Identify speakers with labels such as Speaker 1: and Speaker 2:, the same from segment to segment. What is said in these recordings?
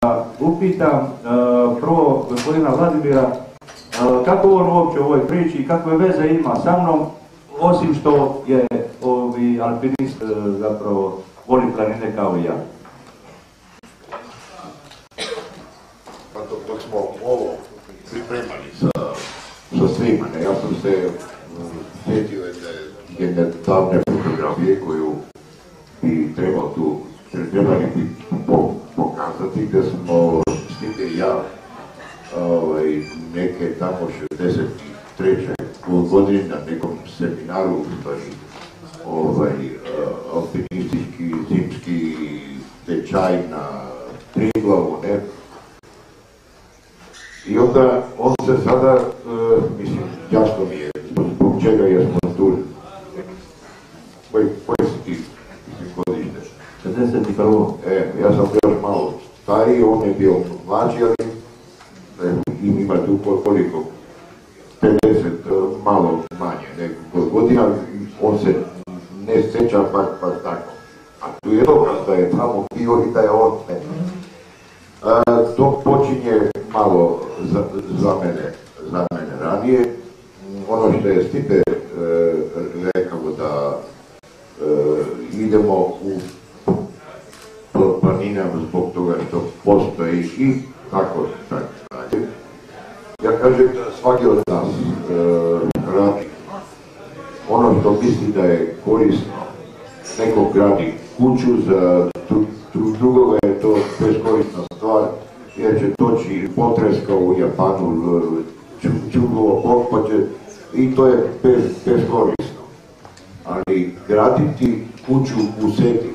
Speaker 1: upitam prvo gospodina Vladimira kako on uopće u ovoj priči, kakve veze ima sa mnom, osim što je alpinist, zapravo voli planine kao i ja.
Speaker 2: Pa dok smo ovo pripremali sa svima, ja sam se sjetio jedne davne fotografije koju bi trebali pokazati, gdje smo snimili ja neke tamo 63. godine na nekom seminaru, alpinistički, zimski tečaj na Triglavu, ne? I onda on se sada, mislim, jasno mi je zbog čega jesmo tu. Koji si ti, mislim, godište?
Speaker 1: 61.
Speaker 2: Ja sam još malo stariji, on je bio mlađi, ali ima tu koliko? 50, malo manje nego godina, on se ne sjeća baš tako. A tu je dokaz da je tamo bio i da je on ne. To počinje malo za mene ranije. Ono što je Stipe rekao da idemo u planinama zbog toga što postoji i tako dalje. Ja kažem da svaki od nas radi ono što misli da je korisno. Neko gradi kuću, za drugoga je to beskorisna stvar, jer će doći potres kao u Japanu, čugovo bok, pa će, i to je beskorisno. Ali graditi kuću u sebi,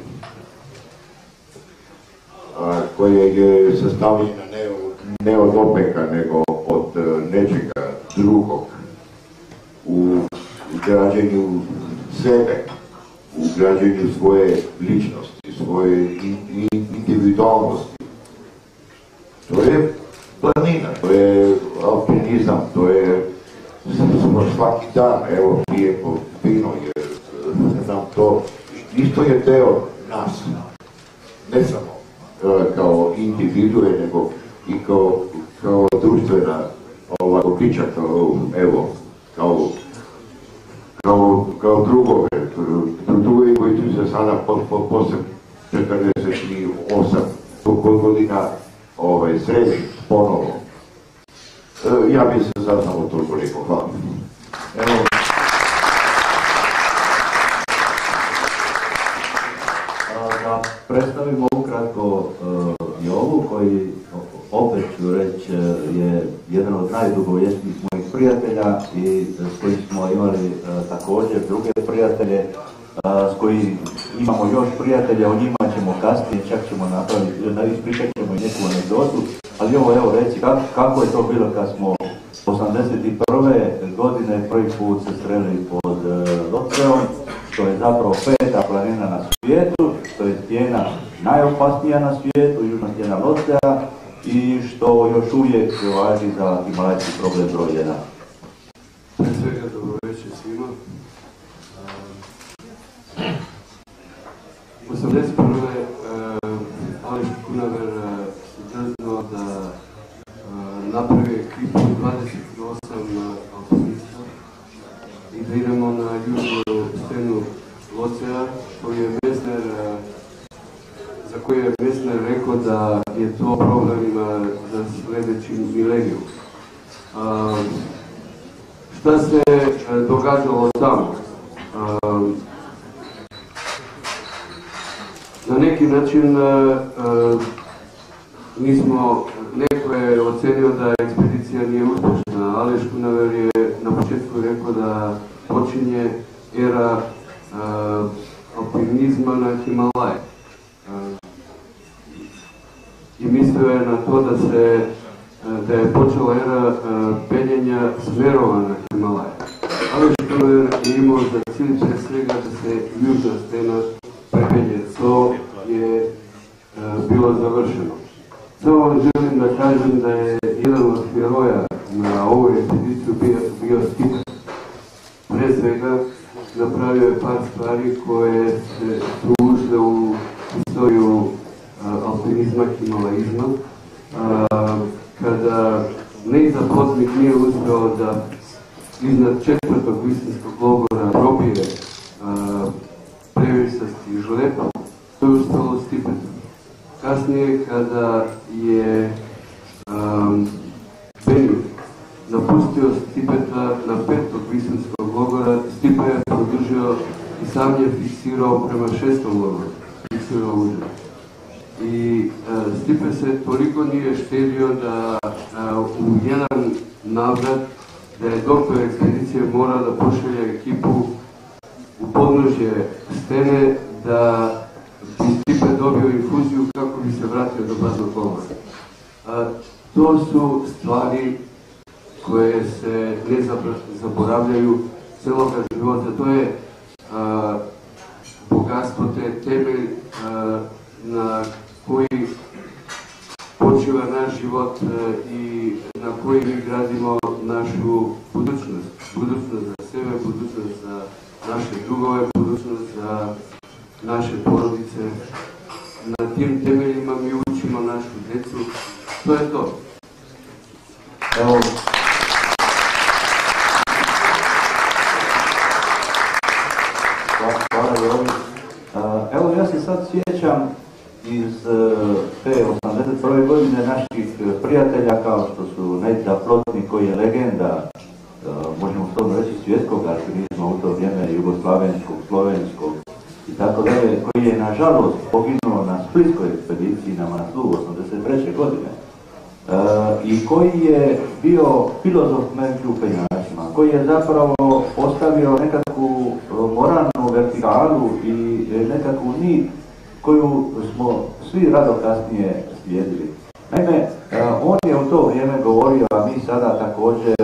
Speaker 2: koja je sastavljena ne od opeka, nego od nečega drugog, u građenju sebe, u građenju svoje ličnosti, svoje individualnosti. To je planina, to je alpinizam, to je svaki dan, evo pijemo vino, jer znam to, isto je deo nas, ne samo kao individue, nego i kao društvena bića, kao drugove koji su se sada posle 48 godina sreli ponovo. Ja bi se sad samo toliko rekao, hvala. Evo.
Speaker 1: Da predstavimo ukratko Jovu, koji, opet ću reći, je jedan od najdugovječnijih mojih prijatelja i s kojim smo imali također druge prijatelje, s kojim imamo još prijatelja, o njima ćemo kasnije, čak ćemo napraviti, ispričat ćemo i neku anegdotu, ali evo reći kako je to bilo kad smo 81. godine prvi put se sreli pod Lotreom, što je zapravo 5. planina na svijetu, što je stijena najopasnija na svijetu, južna stijena Lotrea, i što još uvijek važi za himalajski problem broj 1.
Speaker 3: Pre svega dobro večer svima. 81. Aleš Kunaver se drznuo da napravi ekipu 28 alpinista i da idemo na južnu stenu Lotrea, za koju je Messner rekao da je to problem za sljedeći milenijum. Šta se događalo tamo? Na neki način neko je ocenio da ekspedicija nije uspješna. Aleš Kunaver je na početku rekao da počinje era alpinizma na Himalaje. I mislio je na to da je počela era penjenja smjerova na Himalaje. Aleš Kunaver je imao za cilj pre svega da se južna stena prepenje. To je bilo završeno. Samo vam želim da kažem da je jedan od heroja na ovoj ekspediciju bio Stipe. Pre svega napravio je par stvari koje su ušle u historiju alpinizma, himalaizma. kada Nejza Plotnik nije uspio da iznad 4. visinskog logora robije previsasti žlep, to je uspjelo Stipetu. Kasnije, kada je Benju napustio Stipeta na 5. visinskog logora, Stipe je produžio i sam je fiksirao prema 6. logoru, fiksirao uđer. I Stipe se toliko nije štedio da u jedan navrat da je doktor ekspedicije morao da pošalje ekipu u podnožje stene da bi Stipe dobio infuziju kako bi se vratio do baznog logora. To su stvari koje se ne zaboravljaju celoga života. To je bogatstvo, te temelj na koji počiva naš život i na koji mi gradimo našu budućnost. Budućnost za sebe, budućnost za naše drugove, budućnost za naše porodice. Na tim temeljima mi učimo našu djecu. To je to.
Speaker 1: Evo, hvala Jovi. Evo, ja se sad sjećam iz te 81. godine naših prijatelja kao što su Nejza Plotnik koji je legenda, možemo slobodno reći svjetskog alpinizma u to vrijeme, jugoslavenskog, slovenskog i tako dalje, koji je nažalost poginuo na splitskoj ekspediciji na Maslu 83. godine. I koji je bio filozof među penjačima, koji je zapravo postavio nekakvu moralnu vertikalu i nekakvu nit koju smo svi rado kasnije slijedili. Naime, on je u to vrijeme govorio, a mi sada također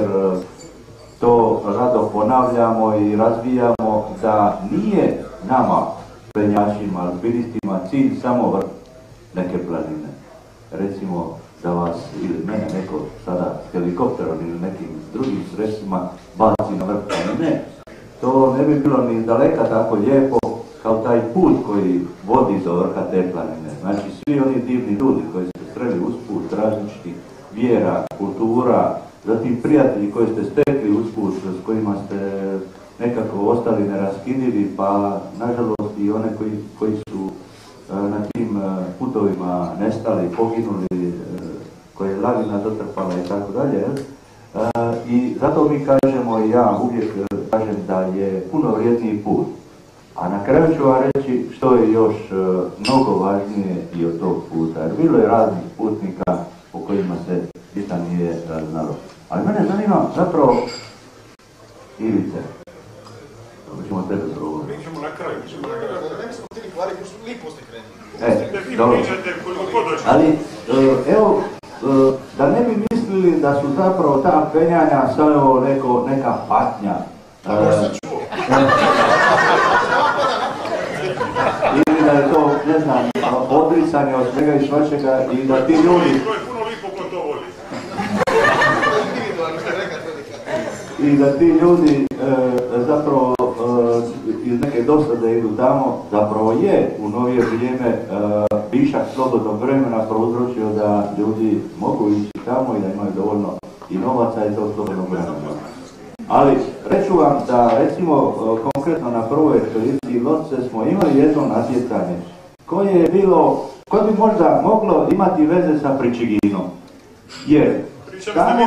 Speaker 1: to rado ponavljamo i razvijamo, da nije nama, penjačima, alpinistima, cilj samo vrh neke planine. Recimo, da vas ili mene neko sada s helikopterom ili nekim drugim sredstvima baci na vrh planine, to ne bi bilo ni daleka tako lijepo kao taj put koji vodi do vrha te planine. Znači, svi oni divni ljudi koji ste sreli usput različitih vjera, kultura, zatim prijatelji koji ste stekli usput, s kojima ste nekako ostali neraskidivi, pa nažalost i one koji su na tim putovima nestali, poginuli, koje je lavina dotrpala i tako dalje. I zato mi kažemo, i ja uvijek kažem da je puno vrijedniji put. A na kraju ću vam reći što je još mnogo važnije i od tog puta. Jer bilo je raznih putnika po kojima se ništa nije znalo. Ali mene zanima zapravo Ivice. Ćemo tebe progovoriti.
Speaker 4: Mi ćemo na kraju. Ne smo htjeli kvari, lipo ste krenuli.
Speaker 1: Dobro. Ali, evo, da ne bi mislili da su zapravo ta penjanja samo neka patnja. Ili da je to, ne znam, odricanje od svega i svačega i da ti ljudi...
Speaker 4: To je puno lipo ko to voli.
Speaker 1: I da ti ljudi zapravo iz neke dosade idu tamo, zapravo je u novije vrijeme višak slobodnog vremena prouzročio da ljudi mogu ići tamo i da imaju dovoljno i novaca i tog slobodnog vremena. Ali reću vam da recimo konkretno na prvoj ekspediciji Lotse smo imali jedno natjecanje koje je bilo, koje bi možda moglo imati veze sa Pričiginom. Jer tamo,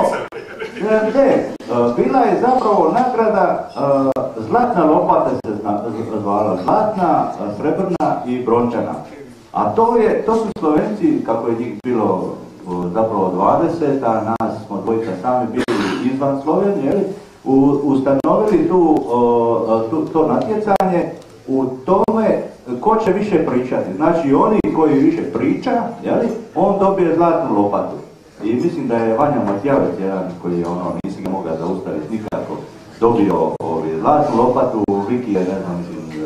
Speaker 1: bila je zapravo nagrada zlatna lopata se zvala, zlatna, srebrna i brončana. A to su Slovenci, kako je njih bilo zapravo 20, a nas smo dvojica sami bili izvan Slovenije, ustanovili to natjecanje u tome ko će više pričati. Znači oni koji više priča, on dobije zlatnu lopatu. I mislim da je Vanja Matjavec, jedan koji nisi ga mogao zaustaviti nikako, dobio zlatnu lopatu, Viki je, ne znam,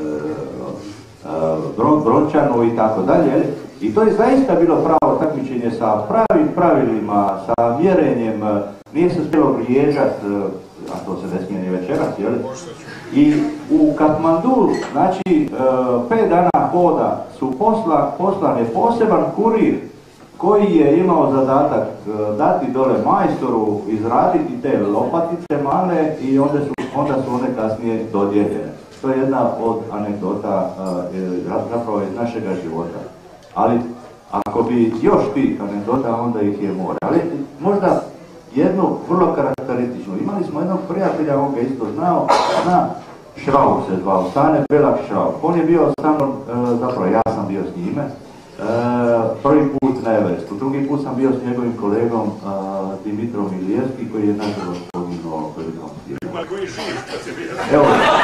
Speaker 1: brončanu i tako dalje. I to je zaista bilo pravo takmičenje sa pravim pravilima, sa mjerenjem, nije se smjelo vrijeđati, a to se ne smije ni večeras, I u Katmandu, znači 5 dana hoda su poslan je poseban kurir koji je imao zadatak dati dole majstoru, izraditi te lopatice male i onda su one kasnije dodijeljene. To je jedna od anegdota zapravo iz našega života. Ali ako bi još tih anegdota, onda ih je more. Ali možda jednu vrlo karakterističnu. Imali smo jednog prijatelja, on ga isto znao, Šraub se zvao, Stane Belak Šraub. On je bio sa mnom, zapravo ja sam bio s njime, prvi put na Everestu, drugi put sam bio s njegovim kolegom Dimitrom Ilijevski, koji je nažalost poginuo prilikom svijetu.
Speaker 5: Ima koji živ kad se bio?
Speaker 1: Evo,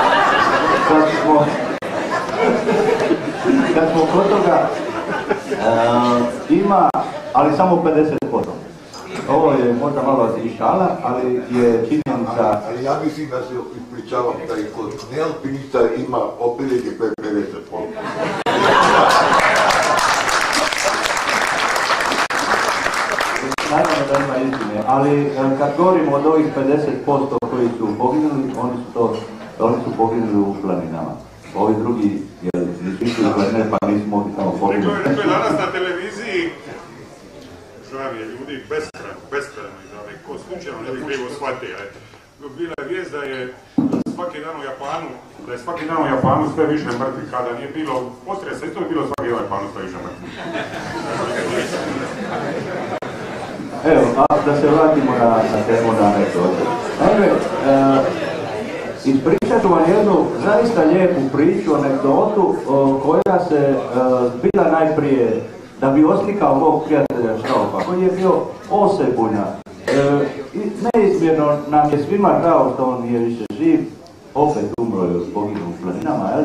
Speaker 1: kad smo kod toga, ima, ali samo 50%. Ovo je možda malo i šala, ali je činjenica...
Speaker 2: Ali ja mislim da se ispričavam da i kod nealpinista ima opiljenje 50%.
Speaker 1: Naravno da ima istine, ali kad govorimo od ovih 50% koji su poginuli, oni su poginuli u planinama. Ovi drugi, nisu išli u planine, pa nisu mogli tamo poginuti.
Speaker 5: Rekao je danas na televiziji, žao je ljudi beskrajno i da me ko slučajno ne bi krivo shvatio. Bila je vijest da je svaki dan u Japanu sve više mrtvih. Kada nije bilo potresa, isto je bilo svaki dan u Japanu sve više mrtvih.
Speaker 1: Evo, da se vratimo na temu na anegdote. Naime, ispričat ću vam jednu zaista lijepu priču, anegdotu, koja se bila najprije da bi oslikao mog prijatelja Štraupa, koji je bio osebunja. Neizmjerno nam je svima žao što on nije više živ, opet umro je poginuo u planinama, jel?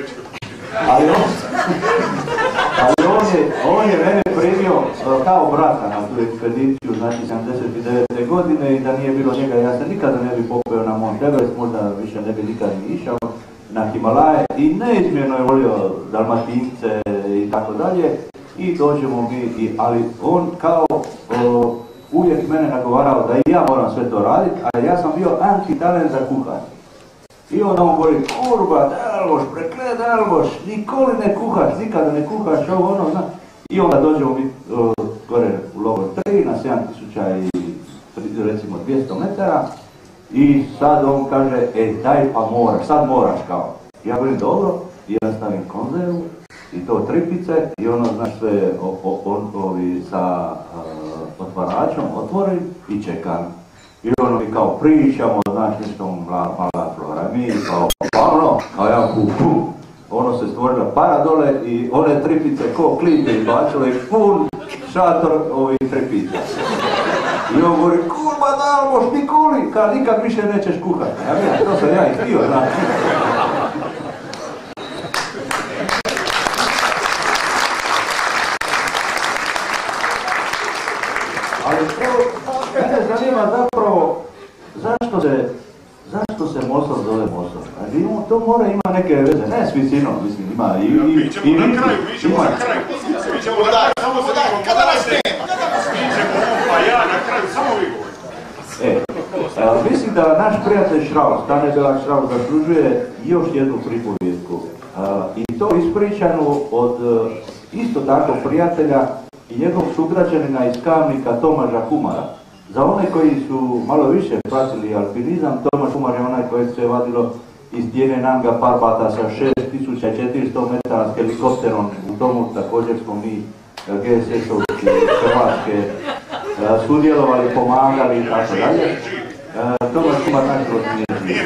Speaker 1: On je mene primio kao brata na tu ekspediciju, znači 79. godine, i da nije bilo njega, ja se nikada ne bi popeo na Mont Everest, možda više ne bi nikada ni išao na Himalaje, i neizmjerno je volio Dalmatince i tako dalje, i dođemo mi, ali on kao uvijek mene nagovarao da i ja moram sve to raditi, a ja sam bio anti-talent za kuhanje. I onda on govori, kurba, Dalboš, prekle Dalboš, nikoli ne kuhaš, nikada ne kuhaš, ovo ono, zna. I onda dođemo mi gore u logor 3 na 7000 i recimo 200 metara i sad on kaže, daj pa moraš, sad moraš kao. Ja govorim, dobro, i ja stavim konzervu i to tripice i ono, znaš, sve sa otvaračom otvorim i čekam. I ono mi kao pričamo, znaš, nešto mala flora, mi kao kao ja ono se stvorila para dole i one tripice ko klipe izbačile i pun šator ovih tripica. I on govori, kurba Dalboš, nikoli, kad nikad više nećeš kuhati. Ja to sam ja i htio, znaš. Ali mene zanima zapravo zašto se Mosor zove Mosor. To mora ima neke veze, ne s visinom, mislim, ima i...
Speaker 5: Mi ćemo na kraju, samo se vidimo, kada nas nema. Mi ćemo, pa ja na kraju, samo vi govorite.
Speaker 1: Mislim da naš prijatelj Šraub, Stane Belak Šraub, zaslužuje još jednu pripovjetku. I to ispričanu od isto tako prijatelja i njegovog sugrađanina iz Kamnika Tomaža Humara. Za one koji su malo više pratili alpinizam, Tomaž Humar je onaj koji se vadilo iz Dijene Nanga Parpata sa 6400 metara s helikopterom. U tomu također smo mi GSS-ovci Hrvatske sudjelovali, pomagali i tako dalje. Tomaž Humar nažalost nije živ.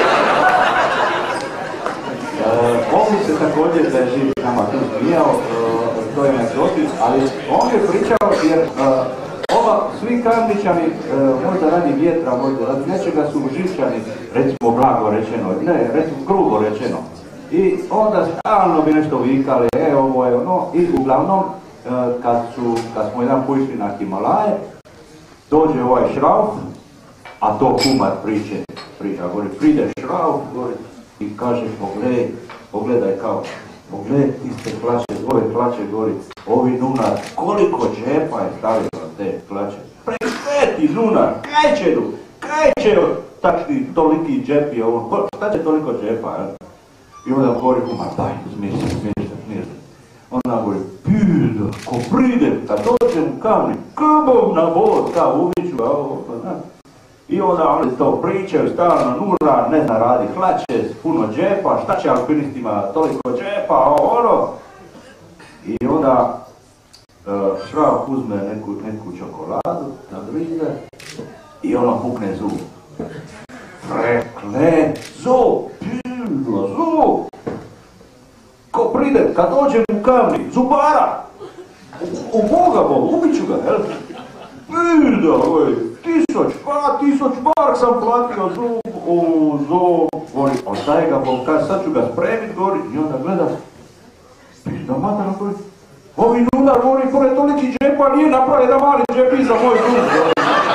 Speaker 1: On mi se također da je živ s nama tu smijao, to je anegdotis, ali on je pričao jer svi Kamničani, možda radi vjetra, možda radi nečega, su živčani, recimo blago rečeno, ne, recimo grubo rečeno. I onda stalno bi nešto vikali, ovo je ono, i uglavnom, kad smo jedan pošli na Himalaje, dođe ovaj Šraub, a to Humar priča, govori, pride Šraub, govori, i kaže, pogledaj kao, pogledaj iste ove hlače, govori, ovi Nunar, koliko džepa je stavio na te hlače. Prekleti Nunar, kaj će takvi toliki džepi, šta će toliko džepa, jel? I onda govori Humar, daj, smiri se. Onda govori, pilda, ko pridem, kad dođem u Kamni, kabom na vod, kao uviću, a ovo, pa znaš. I onda oni to pričaju, stalno nura, ne zna, radi hlače, puno džepa, šta će alpinistima toliko džepa, ono. I onda Šraf uzme neku čokoladu, nagrize i ono pukne zub. Prekle, zub, pilda, zub. Ko pride, kad dođem u Kamni, zubara, u Boga Bog, ubiću ga, jel? Pilda, oj, 1000 mark sam platio zub, govori, ostaje ga Bog, kaže, sad ću ga spremit, govori, i onda gleda, pilda, matara, govori, ovi nudar, govori, pored toliki džepa nije napravio da mali džep iza moj zub, govori.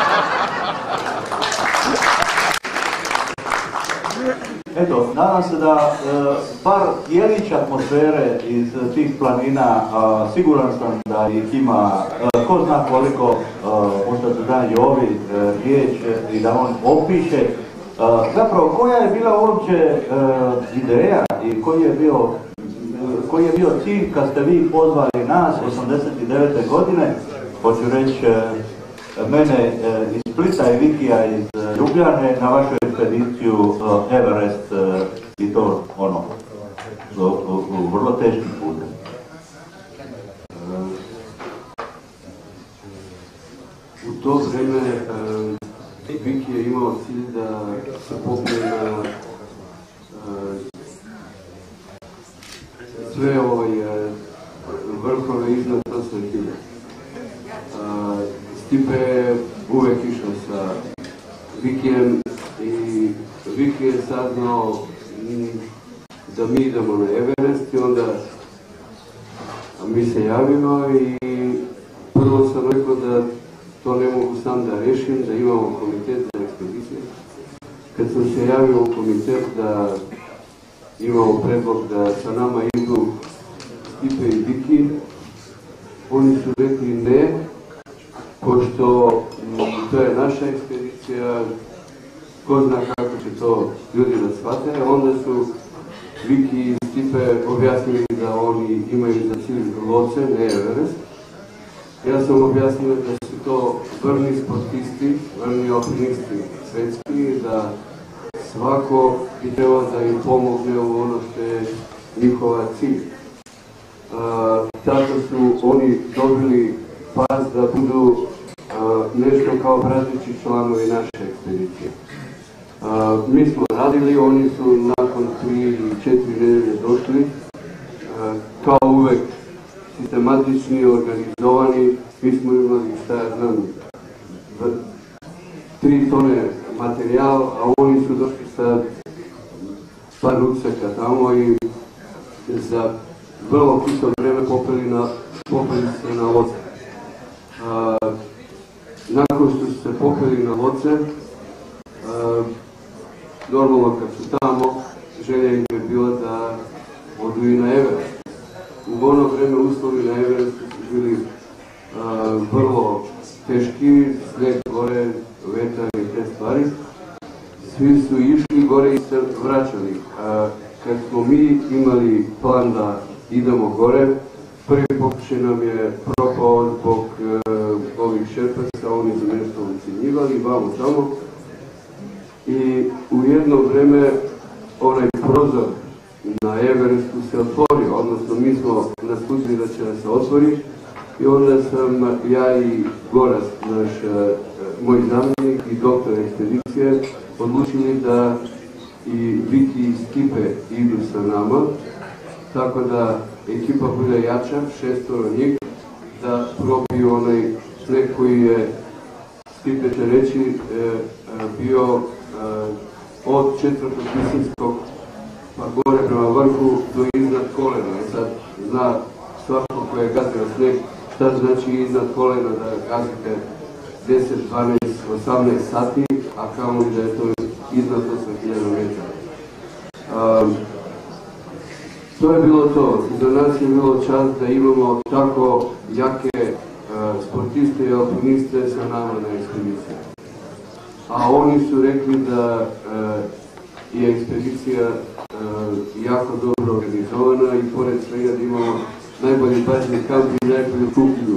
Speaker 1: Eto, nadam se da par dijelić atmosfere iz tih planina, siguran sam da ih ima ko zna koliko, možda se da i ovi riječ i da on opiše. Zapravo, koja je bila uopće ideja i koji je bio cilj kad ste vi pozvali nas 89. godine, hoću reći mene iz Splita i Vikija iz Ljubljane na vašu ekspediciju Everest i to ono, vrlo teški putem.
Speaker 3: U to vreme Viki je imao cilj da se popne na sve vrhove iznad 8.000. Stipe je uvek išao sa Vikijem i Viki je saznao da mi idemo na Everest i onda mi se javimo i prvo sam rekao da to ne mogu sam da rešim, da imamo komitet za ekspedicije. Kad sam se javio u komitet da imamo predlog da sa nama idu Stipe i Viki, oni su rekli ne, pošto to je naša ekspedicija, ko zna kako će to ljudi da shvate. Onda su Viki i Stipe objasnili da oni imaju za cilj Loce, ne Everest. Ja sam objasnio da su to vrni sportisti, vrni alpinisti svetski, da svako bi trebao da im pomogne u ono što je njihova cilj. Tako su oni dobili pas da budu nešto kao prateći članovi naše ekspedicije. Mi smo radili, oni su nakon 3 ili 4 nedelje došli, kao uvek sistematični, organizovani. Mi smo imali, šta ja znam, 3 tone materijal, a oni su došli sa par ruksaka tamo i za vrlo kratko vreme popeli se na Loce. Nakon što su se popeli na Loce, normalno kad su tamo, želja im je bila da odu i na Everest. U ono vreme uslovi na Everestu su bili vrlo teški, sneg gore, vetar i te stvari. Svi su išli gore i se vraćali. Kad smo mi imali plan da idemo gore, prvi pokušaj nam je propao zbog ovih šerpasa, oni su nešto ucenjivali, vamo tamo. I u jedno vreme onaj prozor na Everestu se otvorio, odnosno mi smo naslutili da će se otvori i onda sam ja i Goras, moj zamjenik i doktor ekspedicije, odlučili da i Viki i Stipe idu sa nama, tako da ekipa bude jača, 6 njih, da probiju onaj sneg koji je, Stipe će reći, bio od 4. Visinskog pa gore prema vrhu do iznad kolena. I sad zna svako ko je gazio sneg šta znači iznad kolena da gazite 10, 12, 18 sati, a kamoli da je to iznad 8.000 metara. To je bilo to. Za nas je bilo čast da imamo tako jake sportiste i alpiniste sa nama na ekspediciji. A oni su rekli da je ekspedicija jako dobro organizovana i pored svega da imamo najbolji baznik kampi i najbolju kuhinju.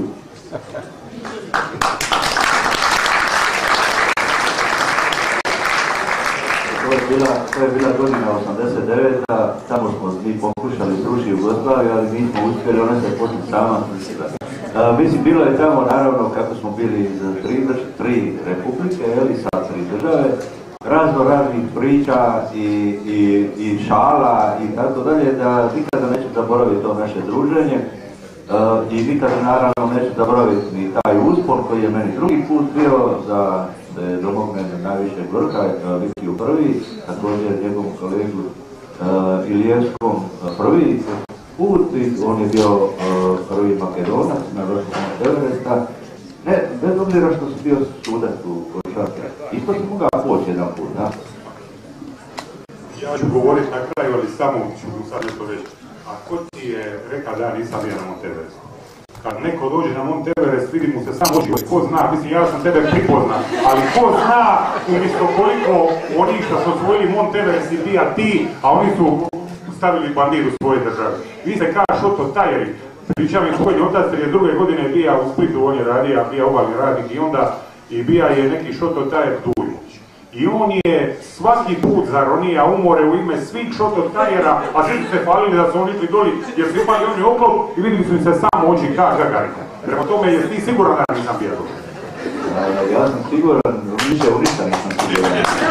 Speaker 1: To je bila godina 89. Tamo smo mi pokušali srušiti Jugoslaviju, ali nismo uspjeli, ona se poslije sama srušila. Mislim, bilo je tamo, naravno, kako smo bili iz tri republike, sa 3 države, raznih priča i šala i tako dalje, da nikada neću zaboraviti to naše druženje i nikada naravno neću zaboraviti ni taj uspon koji je meni drugi put bio, da je domogne najviše vrha, biti u prvi, također njegovom kolegu Ilijevskom prvi put, on je bio prvi Makedonac na vrhu Everesta. Ne, bez obzira što si bio sudac u košarci, isto si mogao poći jedan put, da?
Speaker 5: Ja ću govoriti na kraju, ali samo ću sad nešto reći. A ko ti je rekao da ja nisam bio na Mount Everestu? Kad neko dođe na Mount Everest, vidi mu se samo oči, ko zna, mislim, ja sam tebe pripoznat, ali ko zna umjesto koliko oni što su osvojili Mount Everest i bija ti, a oni su stavili bandiru svoje države. Vi se kao Šoto Tajeri, pričam je svoj otac, jer je druge godine bija u Splitu, on je radio, bija obalni radnik i onda i bija je neki Šoto Tajer Dujović. I on je svaki put zaronija umore u ime svih Šoto Tajera, a svi su se falili da su oni išli doli, jer su imali oni oklop i vidjeli su se samo oči ka Gagarina. Prema tome, jesi ti siguran da nisam bio?
Speaker 1: Ja sam siguran, više u ništa nisam siguran.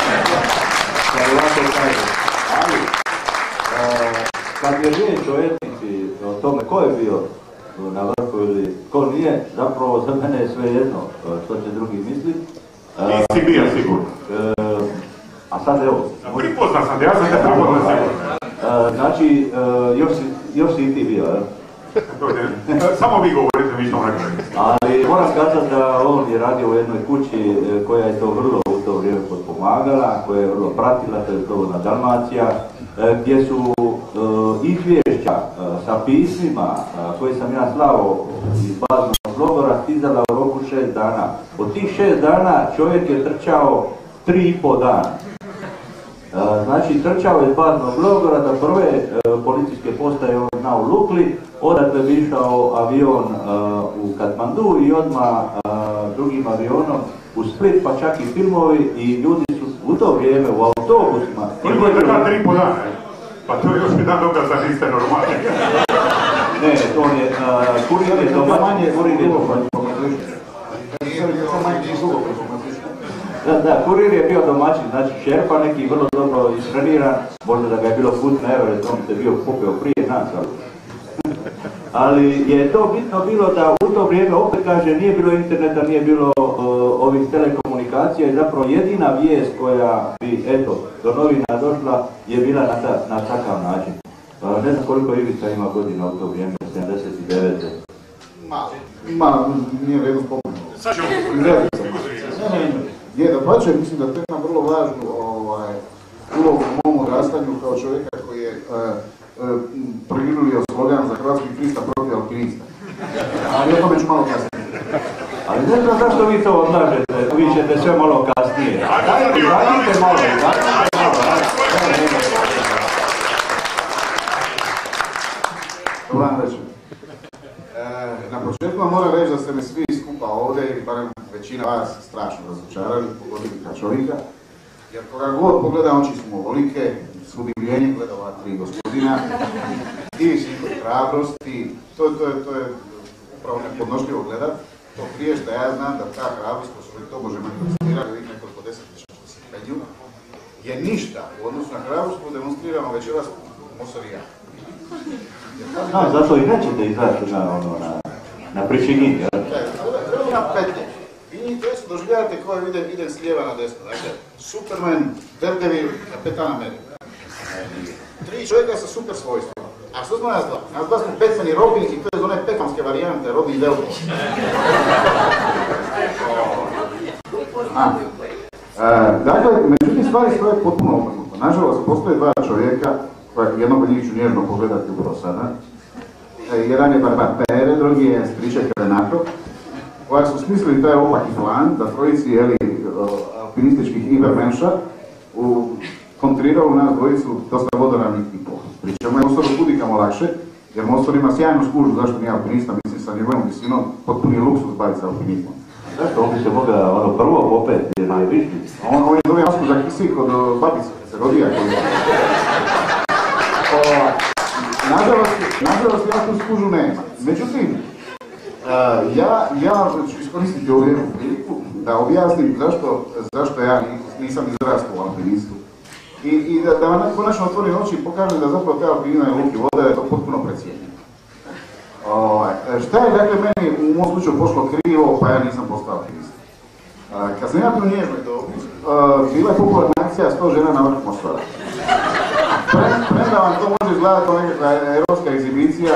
Speaker 1: Ali, kad je riječ o etnici, o tome ko je bio na vrhu ili ko nije, zapravo za mene je sve jedno što će drugi misliti.
Speaker 5: Nisi bio sigurno.
Speaker 1: A sad evo.
Speaker 5: Pripoznan sam te, ja sam te pripoznan sigurno.
Speaker 1: Znači, još si i ti bio, jel?
Speaker 5: Samo vi govorite, mi što rekli.
Speaker 1: Ali moram kazati da on je radio u jednoj kući koja je to vrlo u to vrijeme potpomagala, koja je vrlo pratila, to je Slobodna Dalmacija, gdje su izvješća sa pismima koje sam ja slao iz baznog logora stizala u roku 6 dana. Od tih 6 dana čovjek je trčao 3,5 dana. Znači, trčao je iz baznog logora do prve policijske postaje na Lukli, odatle bi išao avion u Katmandu i odmah drugim avionom u Split, pa čak i filmovi i ljudi su u to vrijeme u autobusima.
Speaker 5: Koliko je trčao 3,5 dana? Pa to je još jedan dokaz da niste normalni.
Speaker 1: Ne, to je, Kurir je domaćin, Kurir je domaćin. Da, Kurir je bio domaćin, znači šerpa neki vrlo dobro istreniran, možda da ga je bilo put na Everest, on se bio popeo prije nas, ali je to bitno bilo da u to vrijeme, opet kaže, nije bilo interneta, nije bilo ovih telekomunikacija i zapravo jedina vijest koja bi, eto, do novina došla je bila na takav način. Ne znam koliko Ivica ima godina u to vrijeme, 79.
Speaker 6: Ima, nije vredno spomenuo.
Speaker 5: Sad ćemo
Speaker 6: Je, da pače, mislim da to ima vrlo važnu ulogu u mom odrastanju kao čovjeka koji je proživio slogan za hrvatski krista protiv alpinista. Ali o tome ću malo kasnije.
Speaker 1: Ali ne znam zašto vi to odlažete, vi ćete sve malo kasnije. Dajte malo.
Speaker 6: Dobar večer. Na početku moram reći da ste me svi skupa ovdje, ili barem većina vas, strašno razočarali, pogodili kao čovjeka. Jer koga god pogleda, oči su mu ovolike, s udivljenjem gleda ova 3 gospodina, divi se njihove hrabrosti, to je upravo nepodnošljivo gledat. To prije što ja znam da ta hrabrost, ko su li to Bože manifestirali ovih nekoliko desetljeća što se penju, je ništa u odnosu na hrabrost koju demonstriramo večeras Mosor i ja.
Speaker 1: Zato i nećete izaći na Prišegin, jel?
Speaker 6: Treba na petlje. Vi njih tresu doživljavate kao idem s lijeva na desno. Dakle, Superman, Daredevil, Kapetan Amerika. 3 čovjeka sa super svojstvima. A što smo nas dva? Nas dva smo Batman i Robin i to je iz one pekamske varijante, Robin Delbo. Dakle, međutim stvari stoje potpuno obrnuto. Nažalost, postoje 2 čovjeka, jednog od njih ću nježno pogledati upravo sada. Jedan je Barbar Pere, drugi je Striček Renato, koja su smislili taj opaki plan da trojici alpinističkih Ibermenša kontrirao u nas dvojicu dosta vodoravnih tipova. Pričamo je u stvari kudikamo lakše, jer Mostor ima sjajnu skužu, zašto nije alpinista, mislim sa njegovom visinom, potpuni luksus baviti sa alpinizmom.
Speaker 1: Zašto on bi se mogao prvo popet je najviši?
Speaker 6: On je dobio masku za kisik od babice, kad se rodija. Nažalost, ja tu skužu nema. Međutim, ja ću iskoristiti ovu jednu priliku da objasnim zašto ja nisam izrastao u alpinistu. I da vam konačno otvorim oči i pokažem da zapravo te alpinina i luki vode je to potpuno precijenjeno. Šta je dakle meni u mom slučaju pošlo krivo, pa ja nisam postao alpinist? Kad sam ja bio u nježnoj dobi, bila je popularna akcija 100 žena na vrh Mostora. Premda vam to može izgledati kao nekakva erotska egzibicija,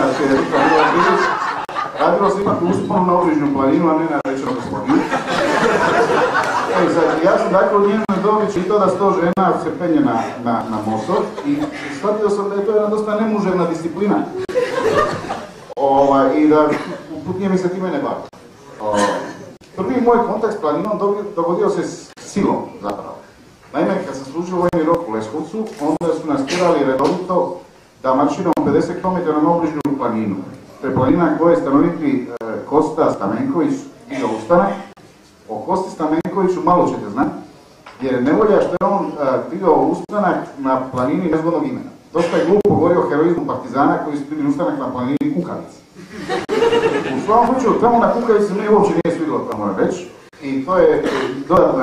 Speaker 6: radilo se ipak usponu na obližnju planinu, a ne na rečenom gospodinu. Ja sam dakle u nježnoj dobi čitao da 100 žena se penje na Mostor i shvatio sam da je to jedna dosta nemuževna disciplina. I da putnije mi se time ne bavi. Prvi moj kontakt s planinom dogodio se s silom zapravo. Naime, kad sam služio vojni rok u Leskovcu, onda su nas tjerali redovito da marširamo 50 km na obližnju planinu. To je planina koje je stanoviti Kosta Stamenković i ga ustanak. O Kosti Stamenkoviću malo ćete znati, jer nevolja što je on digao ustanak na planini nezgodnog imena. Dosta je glupo govorio o heroizmu partizana koji su bili ustanak na planini Kukavici. U svom slučaju, tamo na Kukavici mi uopće nije svidjelo, to moram reći. I to je dodatno,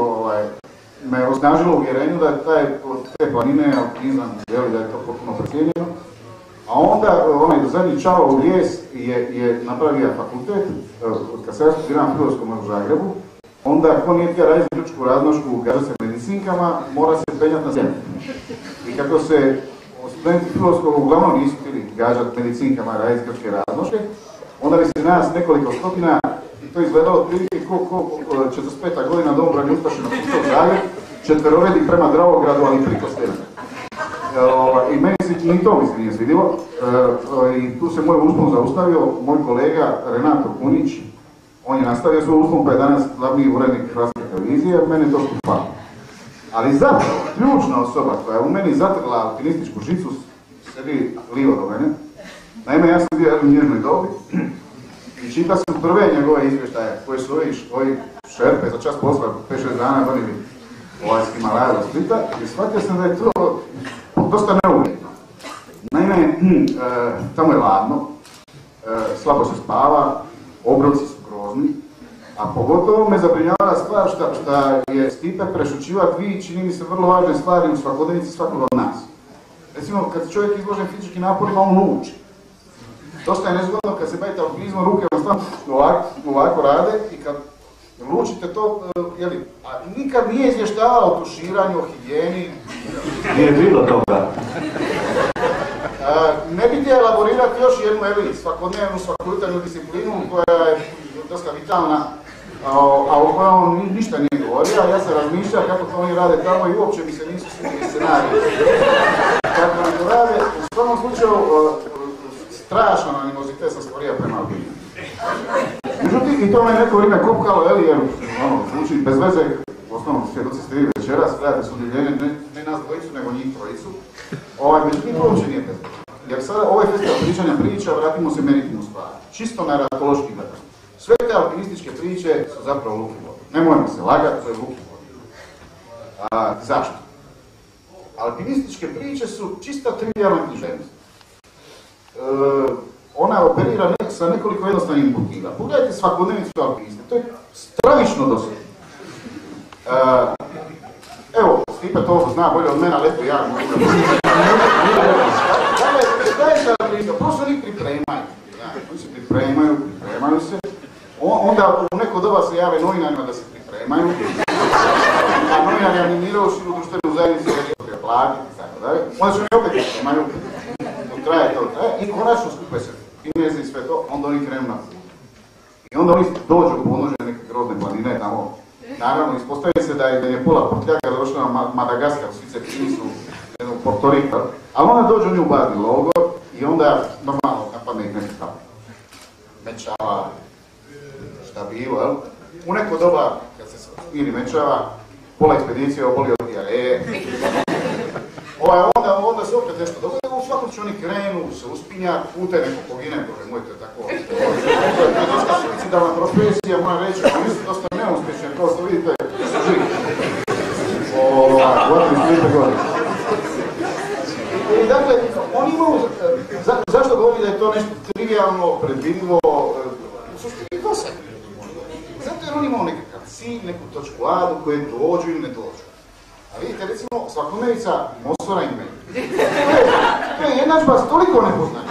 Speaker 6: me osnažilo u uvjerenju da te planine, alpinizam, da je to potpuno precijenjeno. A onda, onaj zadnji čao u lijes je napravio fakultet, kad se ja studiram na Filozofskom u Zagrebu, onda ako nije htio raditi ključku raznošku gađa se medicinkama, mora se penjati na zemlju. I kako se studenti Filozofskog uglavnom nisu htjeli gađati medicinkama raditi ključke raznoške, onda bi se nas nekoliko stotina, to izgledalo otprilike ko 45. godina Domobrani Ustaše na Pustov Zagreb, četveroredi prema Dravogradu, ali priko Stena. I meni se ni to mi se nije svidjelo. I tu se moj uspon zaustavio, moj kolega Renato Kunić, on je nastavio svoj uspon pa je danas glavni urednik Hrvatske televizije, meni je to stupalo. Ali zapravo, ključna osoba koja je u meni zatrla alpinističku žicu, sedi lijevo do mene. Naime, ja sam bio u nježnoj dobi i čitao sam prve njegove izvještaje koje su ovi šerpe za čas posla 5-6 dana donili s Himalaja do Splita i shvatio sam da je to dosta neuvjetno. Naime, tamo je ladno, slabo se spava, obroci su grozni, a pogotovo me zabrinjava stvar što je Stipe prešućiva dvije, čini mi se, vrlo važne stvari u svakodnevnici svakog od nas. Recimo, kad čovjek izložen fizičkim naporima, on luči. Dosta je nezgodno kad se bavite alpinizmom, ruke vam ovako rade i kad lučite to, a nikad nije izvještavao o tuširanju, o higijeni.
Speaker 1: Nije bilo toga.
Speaker 6: Ne bih htio elaborirati još jednu svakodnevnu svakojutarnju disciplinu koja je dosta vitalna, a o kojoj on ništa nije govorio, a ja se razmišljam kako to oni rade tamo i uopće mi se nisu svidjeli scenariji. Kako oni to rade, u svakom slučaju strašan animozitet sam stvorio prema alpinima. Međutim, i to me neko vrijeme kopkalo, jer zvuči bez veze, u osnovom svjedoci ste vi večeras, gledate sudjeljenje, ne nas dvojicu, nego njih trojicu. Međutim, to uopće nije bez veze. Jer sada ovaj festival pričanja priča, vratimo se meritumu stvari. Čisto naratološki gledano. Sve te alpinističke priče su zapravo luki vode. Nemojmo se lagati, to je luki vode. Zašto? Alpinističke priče su čista trivijalna književnost. Ona operira sa nekoliko jednostavnih motiva. Pogledajte svakodnevnicu alpiniste, to je stravično dosadno. Evo, Stipe to zna bolje od mene, ali eto ja mogu da šta je sa alpinista? Prosto oni pripremaju. Oni se pripremaju se. Onda u neko doba se jave novinarima da se pripremaju. A novinari animiraju širu društvenu zajednicu, reći da treba platiti i tako dalje. Onda se oni opet pripremaju. Traje to, i konačno skupe se Kinezi i sve to, onda oni krenu na put. I onda oni dođu u podnožje neke grozne planine tamo. Naravno, ispostavi se da je pola Portljaka došla na Madagaskar, svi se nisu, ne znam, Porto Rika. Ali onda dođu oni u barni logor i onda normalno napadne ih nekakav mečava, šta bilo, jel? U neko doba, kad se smiri mečava, pola ekspedicije oboli od dijareje. Onda se opet nešto dogodilo. U svakom će oni krenu, se uspinja, puta neko pogine, bože moj, to je tako. To je dosta suicidalna profesija, moram reći, oni su dosta neuspješni, kao što vidite, su živi. Gotovi slijepe godine. I dakle, oni imaju, zašto govori da je to nešto trivialno, predvidivo, u suštini dosadno. Zato jer oni imaju nekakav cilj, neku točku A do koje dođu ili ne dođu. A vidite, recimo, svakodnevica Mosora i meni. To je jednadžba s toliko nepoznanja.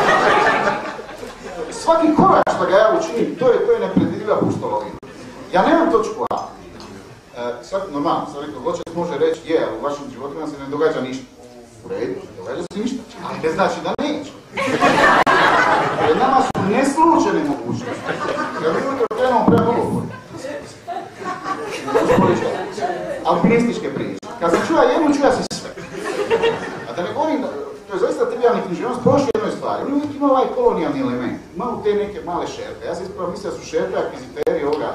Speaker 6: Svaki korak što ga ja učinim, to je nepredvidiva pustolovina. Ja nemam točku A. Sad, normalno, sad neko zločest može reći, je, ali u vašim životima se ne događa ništa. U redu, ne događa se ništa, ali ne znači da neće. Pred nama su neslučene mogućnosti. Kad mi ujutro krenemo prema Dugopolju, alpinističke priče. Kad se čuja jednu, čuja se sve. A da ne govorim, to je zaista trivialni književnost po još jednoj stvari. On uvijek ima ovaj kolonijalni element. Ima u te neke male šerpe. Ja se ispravo mislio da su šerpe akviziteri ovoga.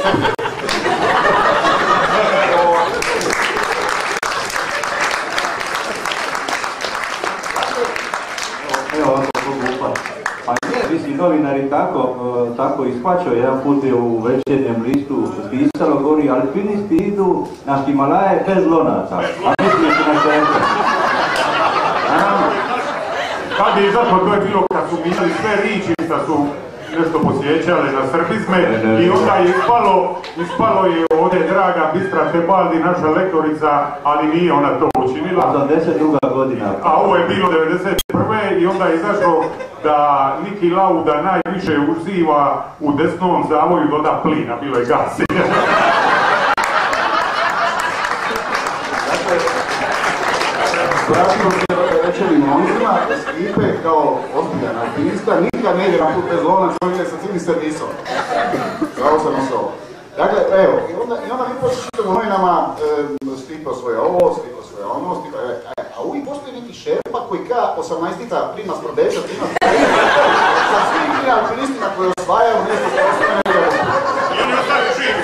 Speaker 1: Evo ovako glupa. Pa nije, mislim, novinari tako ishvaćaju. Jedan put je u Večernjem listu pisalo, govori, alpinisti idu na Himalaje bez lonaca. A misliš na čerpe.
Speaker 5: Kad je izašlo, to je bilo kad su minjali sve riči, da su nešto posjećale na srbizme i onda je ispalo je ovdje draga Bistra Tebaldi, naša lektorica, ali nije ona to učinila.
Speaker 1: 82. godina.
Speaker 5: A ovo je bilo 91. i onda je izašlo da Niki Lauda najviše uživa u desnom zavoju doda plina, bilo je gasi.
Speaker 6: Strašno se Večernjim loncima, Stipe kao ozbiljan alpinista nikad ne ide na put bez lonaca, on ide sa cijelim servisom. Zdravo sam osoba. Dakle, evo, i onda mi poslije čitamo u novinama Stipe osvoja ovo, Stipe osvoja ono, Stipe... A uvijek postoji neki šerpa koji ka 18-tica prima smrdeća, prima smrdeća, sa svim tim alpinistima koji osvajaju nešto što ostane ne gledamo.
Speaker 5: I oni ostali živi,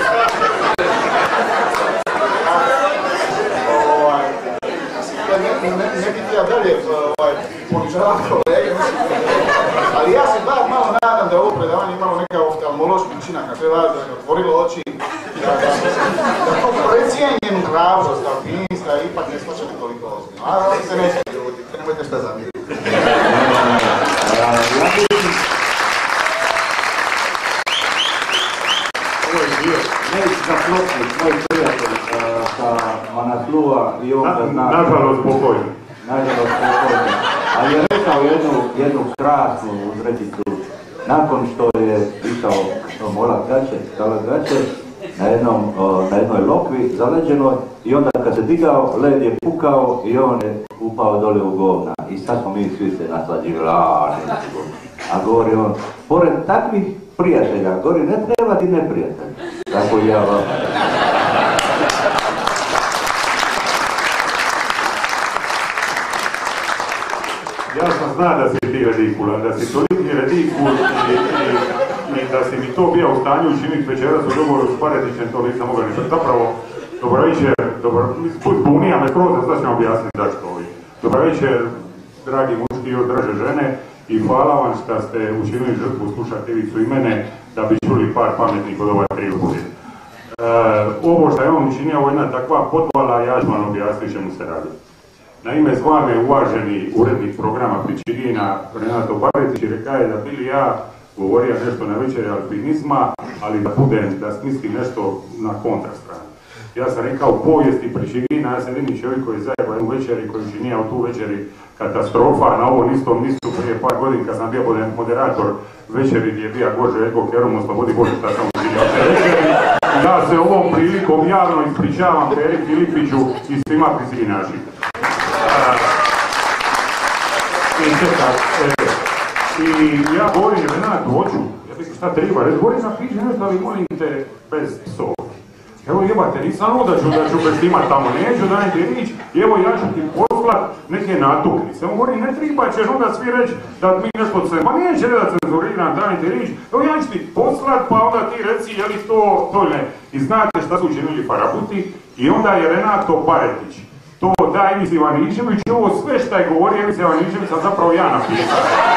Speaker 6: Ne bih ja dalje ponižavam kolege, ali ja se bar malo nadam da je ovo predavanje imalo neka oftalmološki učinak, a to je važno da je otvorilo oči, da to precijenjenu hrabrost alpinista ipak ne shvaćate toliko ozbiljno. A ali se neće ljudi, nemojte šta zamjeriti.
Speaker 1: Neći za Klopnik, moj prijatelj sa Manaslua i on ga zna.
Speaker 5: Nažalost pokojni.
Speaker 1: Nažalost pokojni. Ali je rekao jednu krasnu uzredicu. Nakon što je išao molat gaće, na jednoj lokvi zaleđenoj i onda kad se digao, led je pukao i on je upao dole u govna. I sad smo mi svi se naslađivali, a govori on, pored takvih prijatelja, govori, ne treba ti neprijatelj. Tako i ja vam.
Speaker 5: Ja sam zna da si ti redikulan, da si toliki redikul i da si mi to bio u stanju učiniti večeras u dogovoru s Paretićem, to nisam mogao ni zapravo. Dobro večer, bunija me skroz, sad ću vam objasniti zašto ovi. Dobro večer, dragi muški i draže žene, i hvala vam što ste učinili žrtvu slušati Ivicu i mene, da bi čuli par pametnih od ova tri bude. Ovo što je on učinio, ovo je jedna takva podvala, ja ću vam objasniti čemu se radi. Naime, zvan me uvaženi urednik programa Pičigina, Renato Paretić, i rekao je da bili ja govorio nešto na večeri alpinizma, ali da smislim nešto na kontrastranu. Ja sam rekao u povijesti Pičigina, ja sam jedini čovjek koji je zajebao jednu večeri, koji učinio tu večeri katastrofa na ovom istom mjestu prije par godina kad sam bio moderator večeri gdje je bio Bože Eko Kerum, oslobodi Bože šta sam učinio te večeri. Ja se ovom prilikom javno ispričavam Peri Filipiću i svima Pičiginaši. I ja govorim Renatu, hoću, ja bih šta treba, govorim napiši nešto, ali molim te bez psova. Evo jebate, nisam da ću bez tima tamo, neću da ti rič, evo ja ću ti poslat neke natuknice. On govori, ne treba ćeš onda svi reći da mi nešto cenzuriram, pa neće da cenzuriram, da ti rič, evo ja ću ti poslat, pa onda ti reci je li to ne. I znate šta su učinili Farabuti i onda je Renato Paretić to da Ivica Ivanišević, ovo sve što je govorio Ivica Ivanišević, sam zapravo ja napisao.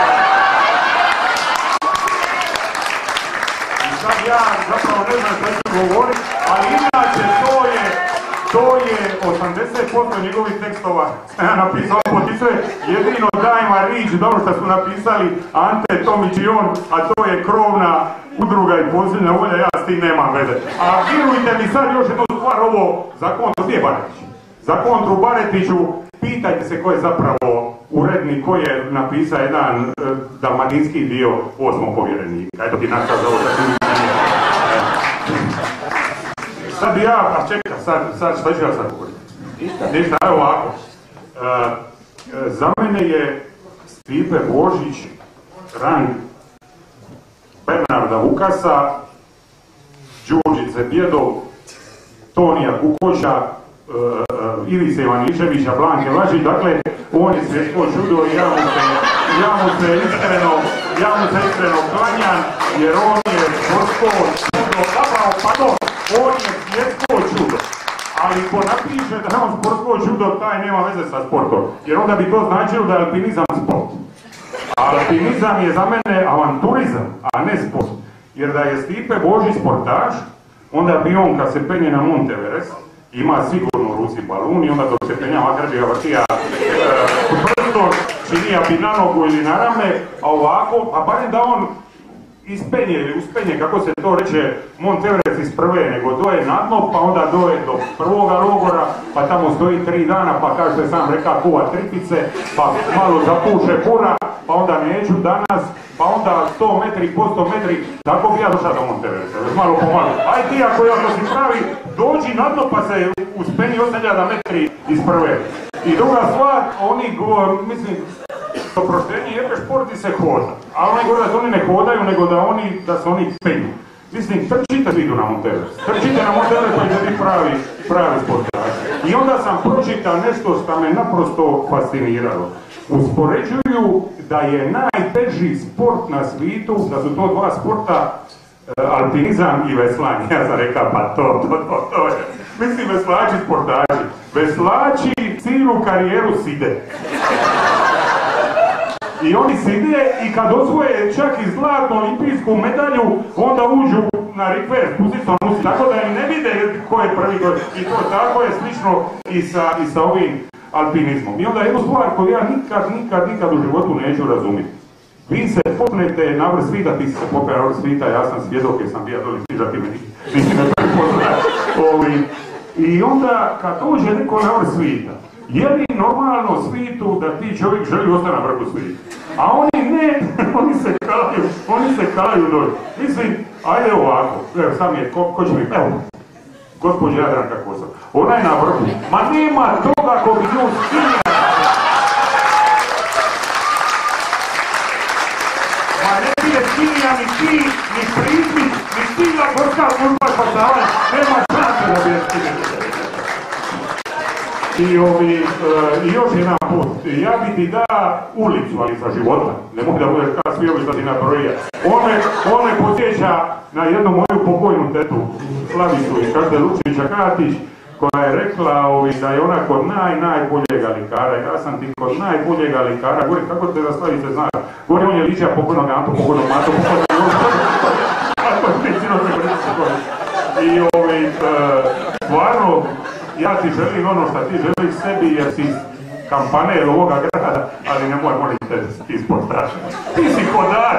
Speaker 5: I sad ja zapravo ne znam što ću govoriti, ali inače to je 80% njegovih tekstova što ja napisao, potisuje jedino Dajma Rić, dobro što su napisali Ante Tomić i on, a to je krovna udruga i posljednja volja, ja s tim nemam veze. A vjerujte mi sad još jednu stvar, ovo za kontru, gdje je Baretić? Za kontru Baretiću, pitajte se ko je zapravo urednik, ko je napisao jedan dalmatinski dio 8. povjerenika. Eto ti naša za ovo da ti sad bi ja, a čekaj, sad što ću ja sad govoriti? Ništa, evo ovako. Za mene je Stipe Božić rang Bernarda Vukasa, Đurđice Bjedov, Tonija Kukoća, Ivice Ivaniševića, Blanke Lažić, dakle, on je svjetsko čudo i ja mu se iskreno klanjam, jer on je svjetsko čudo, zapravo, pardon, on je svjetsko čudo. Ali ko napiše da je on sportsko čudo, taj nema veze sa sportom, jer onda bi to značilo da je alpinizam sport. Alpinizam je za mene avanturizam, a ne sport. Jer da je Stipe Božić sportaš, onda bi on kad se penje na Monteverest, ima sigurno u ruci balun i onda dok se penja makar bi ga vrtija prstom, činija bi na nogu ili na rame, a ovako, a barem da on ispenje ili uspenje, kako se to reče, Monteverest iz prve, nego doje na dno, pa onda doje do prvoga logora, pa tamo stoji 3 dana, pa kao što je sam rekao, kuva tripice, pa malo zapuše bura, pa onda neću danas, pa onda 100 metri po 100 metri, tako bi ja došao do Monteveresta, malo po malo. Aj ti ako si pravi, dođi na dno pa se uspeni 8000 metri iz prve. I druga stvar, oni, mislim, oproštenje jebe šport i se hoda. A oni govore da oni ne hodaju, nego da se oni penju. Mislim, trčite vidu na Monteverest. Trčite na Monteverest pa ćete biti pravi sportaši. I onda sam pročitao nešto što me naprosto fasciniralo. Uspoređuju da je najteži sport na svijetu, da su to dva sporta, alpinizam i veslanje. Ja sam rekao, pa to je. Mislim, veslači sportaši. Veslači cijelu karijeru side. I oni side i kad osvoje čak i zlatnu olimpijsku medalju, onda uđu na request, pustitom musi, tako da im ne vide ko je prvi. I to tako je slično i sa ovim alpinizmom. I onda jednu stvar koju ja nikad u životu neću razumjeti. Vi se popnete na vrh svita, ti si se popeo na vrh svita, ja sam svjedok jer sam bio doli stižati me nisi me prepoznat. I onda kad dođe neko na vrh svita, je li normalno svitu da ti čovjek želi ostati na vrhu svita? A oni ne, oni se kalaju doli. Mislim, ajde ovako, evo sam je, ko će mi, evo, gospođa Jadranka Kosor, ona je na vrhu, ma nema toga ko bi nju skinja. Ma ne bije skinja ni ti, ni prispit, ni stigla gorska služba spasavanja, nema šanse da bije skinja. I još jedan put, ja bi ti da ulicu, ali sa života, ne mogu da budeš kao svi ovi što ti nabrojija. On me podsjeća na jednu moju pokojnu tetu, Slavicu iz Každe Lučića Katić, koja je rekla da je ona kod najboljega likara. Ja sam ti kod najboljega likara. Govori, kako te da Slavice znaš? Govori, on je ličija pokojnog Antu, pokojnog Matu, I stvarno, ja ti želim ono što ti želiš sebi jer si kampaner ovoga grada, ali nemoj molim te ti sportaš. Ti si hodač,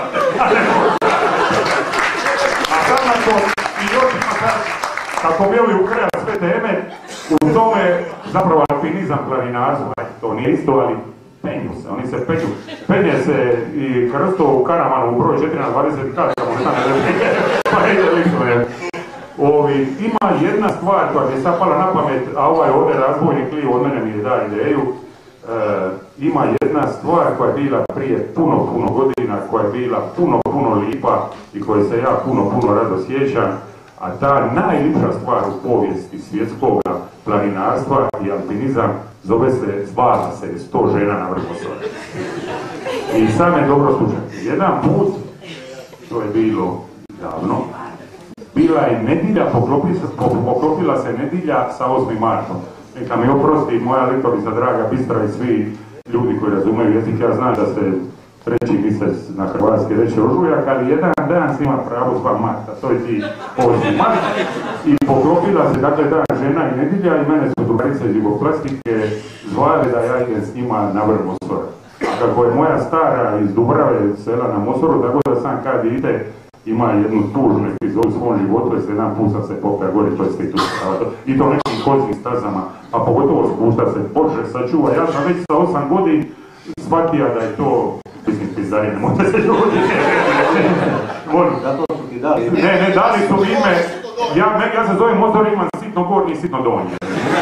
Speaker 5: a sad nakon, i još ima sad, kako bi ovi u kraja sve teme, u tome zapravo alpinizam, planinarstvo, to nije isto, ali penju se, oni se penju. Penje se i Krsto u Karamanu u broj 4 na 20 kada mu ne penje, pa ide lično je. Ima jedna stvar koja mi je sad pala na pamet, a ovaj ovdje razbojnik Lio od mene mi je da ideju. Ima jedna stvar koja je bila prije puno godina, koja je bila puno lipa i koje se ja puno rado sjećam, a ta najlipša stvar u povijesti svjetskog planinarstva i alpinizam zvala se 100 žena na vrhu Sore. I sad me dobro slušajte, jedan put, to je bilo davno, bila je nedjelja, poklopila se nedjelja sa 8. martom. Neka mi oprosti moja Litovica, draga Bistra i svi ljudi koji razumiju jezik. Ja znam da se 3. mjesec na hrvatski reći ožujak, ali jedan dan si ima pravo sva Marta, to je ti 8. mart. I poklopila se, dakle, dan žena i nedjelja i mene su drugarice iz Jugoplastike zvali da ja idem s njima na vrh Mosora. A kako je moja stara iz Dubrave sela na Mosoru, tako da sam kad ide ima jednu tužnu epizodu u svom životu, jer se jedan put sam se popeo gore, to je sve tu. I to nekim koznim stazama, a pogotovo spušta se, Bože sačuva. Ja sam već sa 8 godina shvatio da je to, mislim, pizdari, ne možete se ljudi.
Speaker 1: Zato su ti dali.
Speaker 5: Ne, dali su ime, ja se zovem Mosor, imam sitno gornji i sitno donje.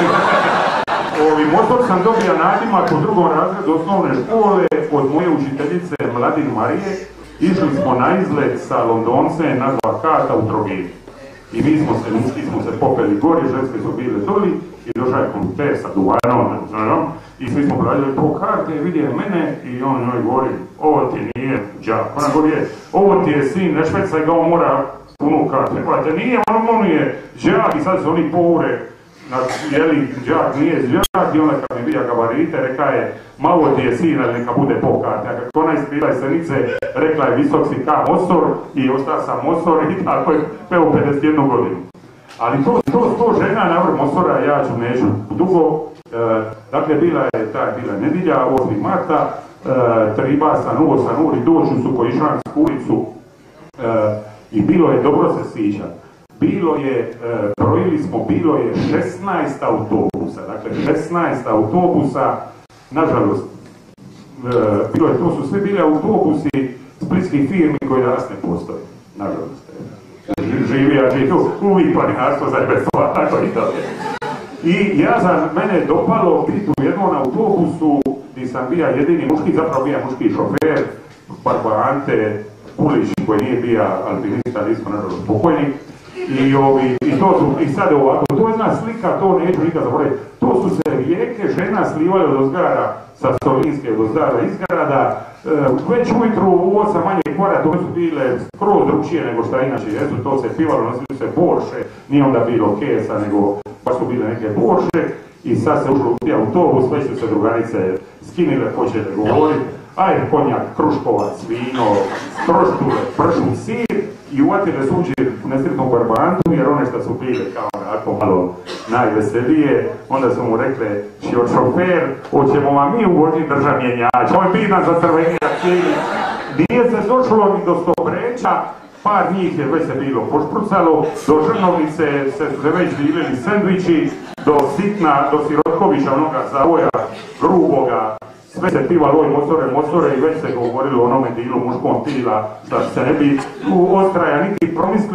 Speaker 5: Mosor sam dobio nadimak u 2. razredu osnovne škole od moje učiteljice Mladin Marije. Išli smo na izlet sa Londonce, nazva Kata u Trogir. I mi smo se popeli gori, ženske su bile doli i došao je konter sa duvanom, i svi smo gledali po karte, vidio mene i on njoj govori, ovo ti nije đak, ona govori, ovo ti je sin, ne špecaj ga, on mora unuka, te nije, on je đak i sad se oni poure, jeli đak nije đak i onda kad mi vidio gabarite, reka je, malo ti je sin, ali neka bude po karte, a kako ona ispila iz Senice, rekla je visok si ka Mosor i ostao sam Mosor i tako je peo 51 godinu. Ali to žena na vrh Mosora, ja ću neću dugo, dakle bila je nedjelja, 8. marta, triba sam uri doću su po Išansku ulicu i bilo je, dobro se sviđa, brojili smo, bilo je 16 autobusa, dakle 16 autobusa, nažalost, to su sve bili autobusi splitskih firmi koji danas ne postoje, nažalost. Živi tu, uvijek planinarstvo za bezova, tako i to. I mene je dopalo biti u jednom autobusu gdje sam bio jedini muški, zapravo bio muški šofer, Ante Kulić koji nije bio alpinista, nismo nažalost pokojnik. I sad ovako, to je jedna slika, to neću nikad zaboraviti, to su se rijeke žena slivale od Ozgara sa Solinske, od Ozgara izgrada, već ujutru u 8 manje kvara, to su bile skroz drugčije nego što inače jesu, to se pivalo, nosili se borše, nije onda bilo kesa, nego pa su bile neke borše i sad se ušlo u autobus, već su se drugarice skinile, počele govoriti, ajde konjak, kruškovac, vino, kroštule, pršut, sir, i uvatile su uđe u nesretnu barbantu, jer one što su bile kao onako malo najveselije, onda su mu rekle, šofer, hoćemo vam mi u vožnji drža mjenjač, on je bitan za crvenija cijeli. Nije se došlo ni do Stobreća, par njih je već se bilo pošprucalo, do Žrnovnice se već dilili sendviči, do Sirotkovića, onoga zavoja, gruboga, sve se pivalo oj Mosore i već se govorilo o onome dilu muškom tila, da se ne bi ostraja niti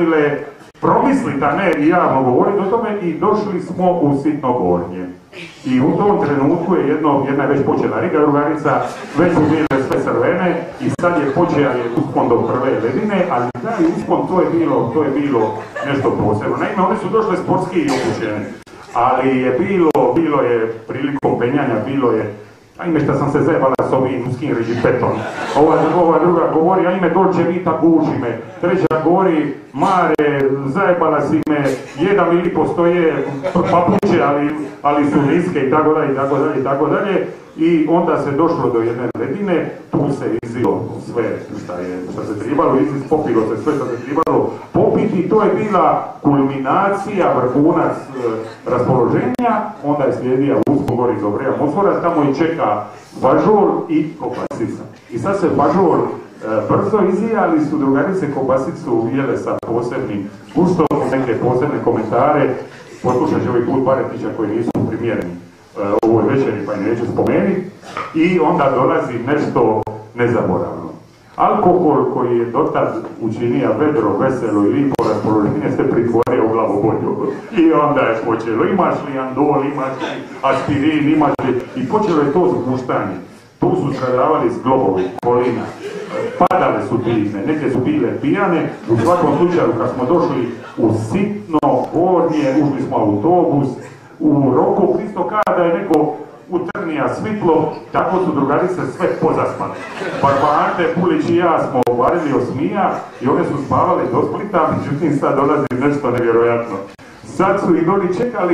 Speaker 5: promislita, ne i javno govoriti o tome i došli smo u Sitno Gornje. I u tom trenutku je jedna je već počela Riga druganica, već su bile sve crvene i sad je počeo uspon do prve ledine, ali taj uspon to je bilo nešto posebno. Naime, oni su došli sportski i obučeni, ali je bilo je prilikom penjanja, bilo je. A ime što sam se zajebala s ovim uskim rižipetom. Ova druga govori, a ime Dolce Vita guži me. Treća govori, Mare, zajebala si me, jedan ili postoje papuče, ali su niske i tako dalje. I onda se došlo do jedne ledine, tu se izilo sve što se trebalo, popilo se sve što se trebalo popiti i to je bila kulminacija, vrhunac raspoloženja, onda je slijedija uspon gori iz Obreja Mosora, tamo i čeka Važol i Kobasica. I sad se Važol brzo izijali su drugarice Kobasicu jele sa posebnim gustom, neke posebne komentare, poslušat će ovaj put Baretića koji nisu primjereni ovoj večeri pa i neću spomenuti, i onda dolazi nešto nezaboravno. Alkohol koji je dotad učinio vedro, veselo i lipo raspoloženje se pretvorio u glavobolju. I onda je počelo, imaš li andol, imaš li aspirin, imaš li, i počelo je to zguštanje. Tu su stradavali zglobovi, kolina, padale su divne, neke su bile pijane, u svakom slučaju kad smo došli u Sitno Gornje, ušli smo autobus, u roku isto kada je neko utrnija svitlo, tako su drugarice sve pozaspane. Ante Pulić i ja smo varili osmija i one su spavale do Splita, međutim sad dolazi nešto nevjerojatno. Sad su ih doli čekali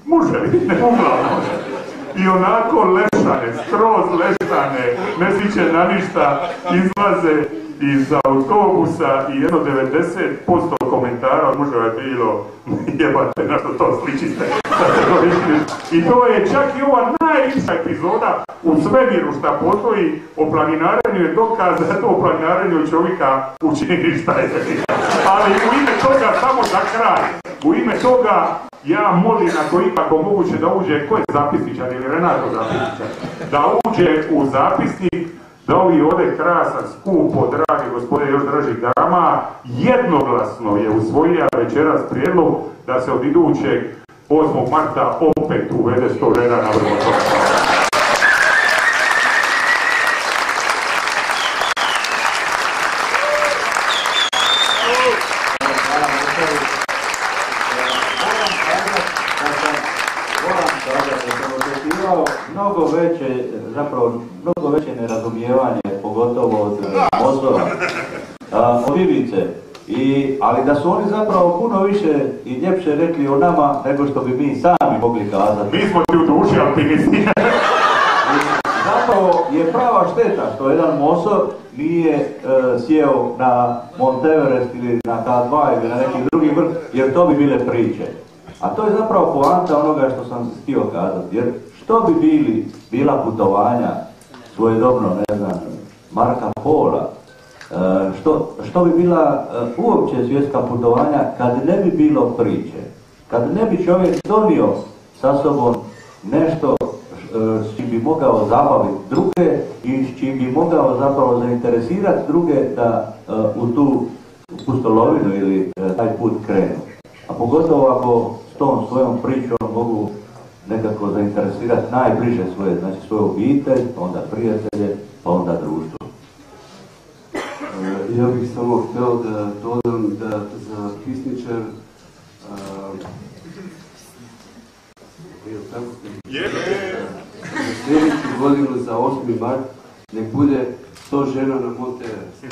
Speaker 5: Muževi, uglavnom. I onako lešane, skroz lešane, ne sliče na ništa, izlaze iz autobusa i jedno 90% komentara od muževa je bilo jebate, na što to sličiste. I to je čak i ova najljepša epizoda u svemiru šta postoji o planinarenju je dokaz da to o planinarenju čovjeka učini ništa. Ali u ime toga, samo za kraj, u ime toga ja molim ako ipak moguće da uđe, ko je zapisničar ili Renato zapisničar, da uđe u zapisnik, da ovi ovdje krasan, skupo, dragi gospodine još dražih dama, jednoglasno je usvojio večeras prijedlog da se od idućeg 8. marta opet uvede 100 žena na vrhu.
Speaker 1: Mnogo veće nerazumijevanje, pogotovo od Mosora, od Ivice. Ali da su oni zapravo puno više i ljepše rekli o nama nego što bi mi sami mogli kazati.
Speaker 5: Mi smo ti u duši alpinisti.
Speaker 1: Zapravo je prava šteta što jedan Mosor nije sjeo na Mont Everest ili na K2 ili na neki drugi vrh, jer to bi bile priče. A to je zapravo poanta onoga što sam htio kazati, jer što bi bila putovanja svojedobno, ne znam, Marka Pola, što bi bila uopće svjetska putovanja kad ne bi bilo priče, kad ne bi čovjek donio sa sobom nešto s čim bi mogao zabaviti druge i s čim bi mogao zapravo zainteresirati druge da u tu pustolovinu ili taj put krenu. A pogotovo ako s tom svojom pričom mogu nekako zainteresirati najbliže svoje, znači svoju obitelj, pa onda prijatelje, pa onda društvo.
Speaker 3: Ja bih samo htio da dodam da za pisničar sljedeću godinu za 8. mart nek bude 100 žena na Mont Everest.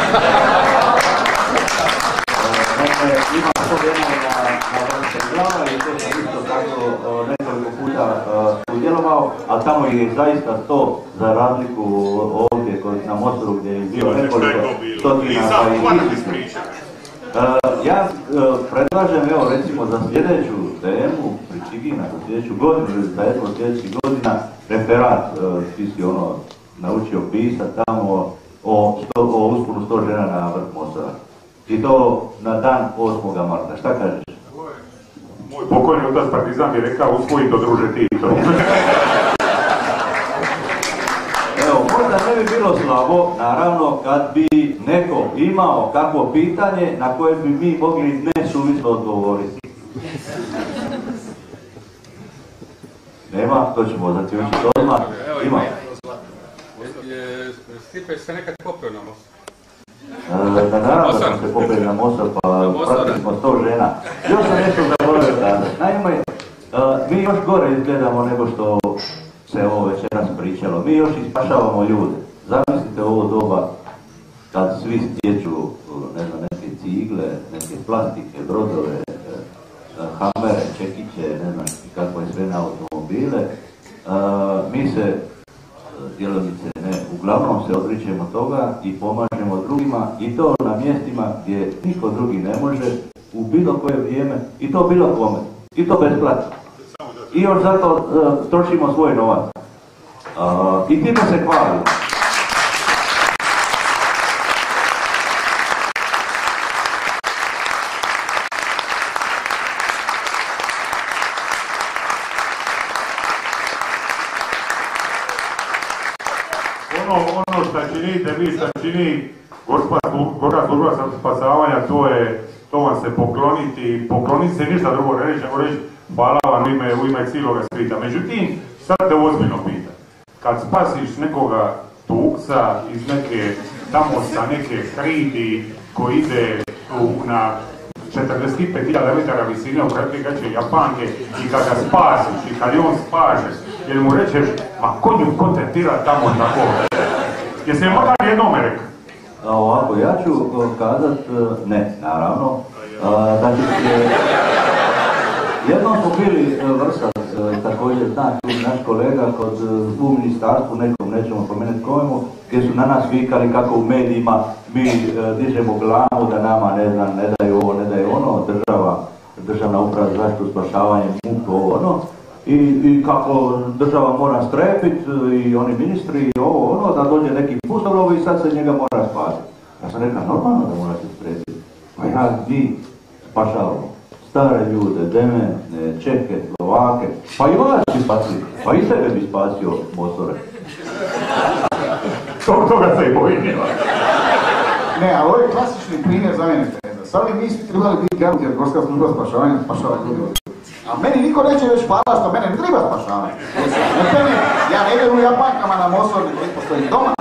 Speaker 1: Ima 100 žena na vrste glava i to sam isto tako nekoliko puta udjelovao, a tamo je zaista 100 za razliku ovdje na Mostoru gdje je bilo nekoliko stotina. Ja predlažem, evo recimo za sljedeću temu, Čigina, za sljedeću godinu ili za jednu od sljedećih godina, referat, ti si ono naučio pisati tamo o usponu 100 žena na vrh Mostora. I to na dan 8. marta. Šta kažeš?
Speaker 5: Moj pokojni otac partizan bi rekao usvoji to druže Tito.
Speaker 1: Evo, možda ne bi bilo slabo, naravno, kad bi neko imao kakvo pitanje na koje bi mi mogli nesuvislo odgovoriti. Nema, to ćemo zaključiti odmah. Ima.
Speaker 7: Stipe se nekad popio na most.
Speaker 1: Naravno da sam se popeli na Mosor, pa pratili smo 100 žena. Još sam nešto zaboravio kazati. Naime, mi još gore izgledamo nego što se ovo večeras pričalo. Mi još ispašavamo ljude. Zamislite ovo doba kad svi stječu, ne znam, neke cigle, neke plastike, brodove, hamere, čekiće, ne znam kako je sve na automobile. Mi se djelomice ne, uglavnom se odričemo toga i pomažemo drugima i to na mjestima gdje niko drugi ne može u bilo koje vrijeme i to bilo kome i to besplatno. I još zato trošimo svoj novac. I time se hvalimo.
Speaker 5: Ono što činite, vi što čini Gorska služba spasavanja, to vam se pokloniti se ništa drugo ne reći, nego reći hvala vam u ime cijeloga svita. Međutim, sad te ozbiljno pitam, kad spasiš nekoga tukca iz neke, tamo sa neke hridi koji ide na 45.000 metara visine u kratke gaće Japanke i kad ga spasiš i kad je on spašeš, jer mu rečeš, ma konju kontentira tamo tako. Jesi je makar jednome rekao?
Speaker 1: Ovako, ja ću kazat ne, naravno. Znači, jednom smo bili Vrsac, također zna naš kolega u ministarstvu, nekom nećemo pomenuti kojemu, gdje su na nas vikali kako u medijima mi dižemo glavu da nama ne daju ovo, ne daju ono, državna uprava za zaštitu spašavanje, MUP, ovo ono. I kako država mora strepit i oni ministri i ovo ono, da dođe neki pustoglov i sad se njega mora spasiti. Ja sam rekao, normalno da morate strepiti. Pa ja, vi spašavamo stare ljude, dementne, Čeke, Slovake, pa i vas bi spasio, pa i tebe bi spasio, Mosore.
Speaker 5: Toga se i bojim.
Speaker 6: Ne, ali ovo je klasični primjer za mene teza. Sad bi mi svi trebali biti garanti jer Gorska služba spašavanja spašava ljudi. A meni niko neće već hvala što mene ne treba spašavati. Ja ne idem u Japankama na Mosor, nego postojim doma.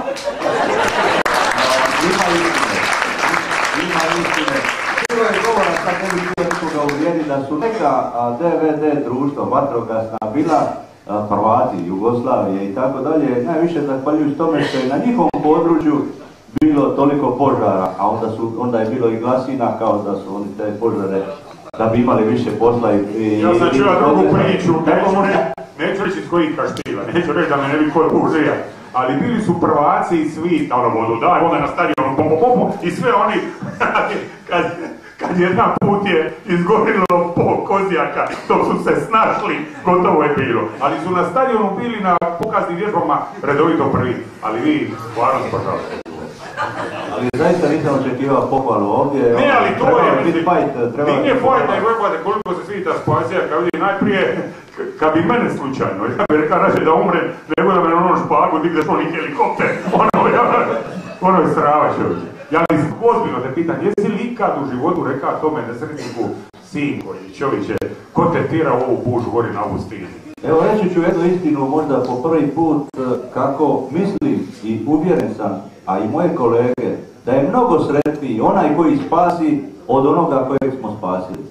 Speaker 1: Ima istine. Bilo je govora, sad ne bi htio nikoga uvjeriti, da su neka DVD društva, vatrogasna, bila Hrvati, Jugoslavije i tako dalje, najviše zahvaljujući tome što je na njihovom području bilo toliko požara, a onda je bilo i glasina kao da su oni te požare da bi imali više posla i...
Speaker 5: Ja sam čula drugu priču, neću reći iz kojih kaštila, neću reći da me ne bi ko užija, ali bili su prvaci i svi, ono vodu daj, onda na stadionu popu i sve oni, kad jedan put je izgorilo pol kozijaka, dok su se snašli, gotovo je bilo. Ali su na stadionu bili na pokaznim vježbama redovito prvi, ali vi stvarno spašavate.
Speaker 1: Ali zaista nisam očekivao pohvalu ovdje.
Speaker 5: Ne, ali to je,
Speaker 1: biti fight.
Speaker 5: Nije fight, nego je koliko se svita spasija, kad vidi najprije, kad bi mene slučajno, ja bih rekao rađe da umrem, nego da me na onom špagu digneš oni helikopter, ono je strava čovječe. Ja li ozbiljno te pitan, jesi li ikad u životu rekao tome nesretniku, sinko ili čovječe, ko te tira u ovu bužu gori na ovu stini?
Speaker 1: Evo reći ću jednu istinu možda po prvi put kako mislim i uvjeren sam, a i moje kolege, da je mnogo sretniji onaj koji spasi od onoga kojeg smo spasili.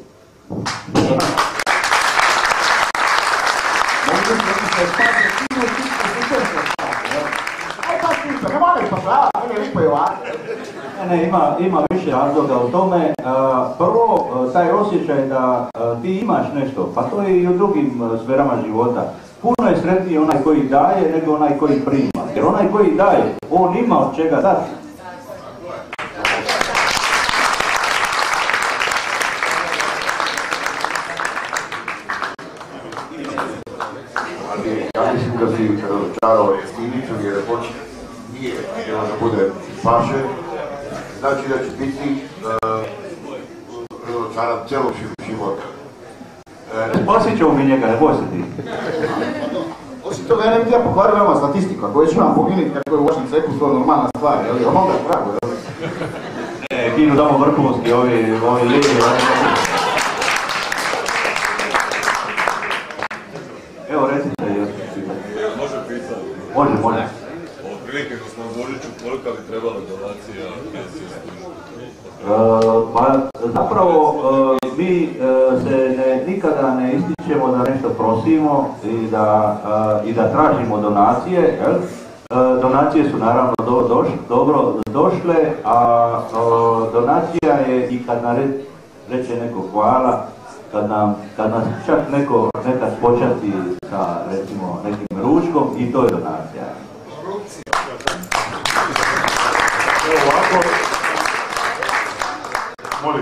Speaker 1: Ne, ima više razloga u tome. Prvo, taj osjećaj da ti imaš nešto, pa to je i u drugim sferama života. Puno je sretniji onaj koji daje nego onaj koji prima. Jer onaj koji daje, on ima od čega dati.
Speaker 2: Ali ja mislim da si čarao Stiniću jer je počet nije htjela da bude spašen. Znači da će biti razočaran celog života.
Speaker 1: Osjećamo mi njega, ne boj se ti.
Speaker 6: Osim toga, ja ne bih ja pokvario veoma statistiku, ako već imam poginiti kako je u vašem ceku, to je normalna stvar, jel? Onda je prago, jel?
Speaker 1: Ne, kinu damo vrhunski, ovi lijevi. Evo, recite,
Speaker 8: može pitati?
Speaker 1: Može.
Speaker 8: Otprilike, gospodin Božiću, koliko bi trebala donacija
Speaker 1: pa zapravo mi se nikada ne ističemo da nešto prosimo i da tražimo donacije. Jel? Donacije su naravno dobro došle, a donacija je i kad nam reče neko hvala, kad nas čak neko nekad počasti sa recimo nekim ručkom, i to je donacija.
Speaker 5: Evo ovako, molim.